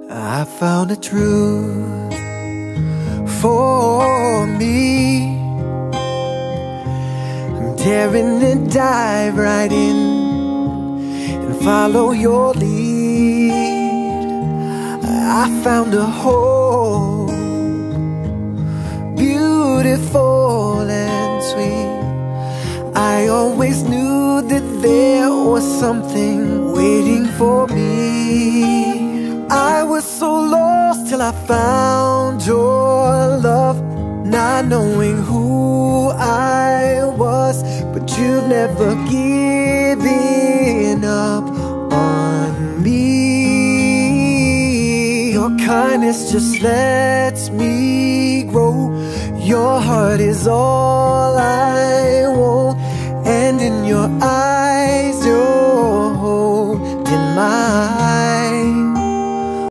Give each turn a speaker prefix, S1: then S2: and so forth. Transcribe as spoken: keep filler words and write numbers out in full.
S1: I found a truth for me. I'm daring to dive right in and follow your lead. I found a hope, beautiful and sweet. I always knew that there was something waiting for me. I was so lost till I found your love, not knowing who I was, but you've never given up on me. Your kindness just lets me grow. Your heart is all I want, and in your eyes, your